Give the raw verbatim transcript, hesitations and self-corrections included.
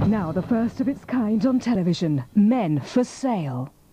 Now the first of its kind on television. Men for Sale.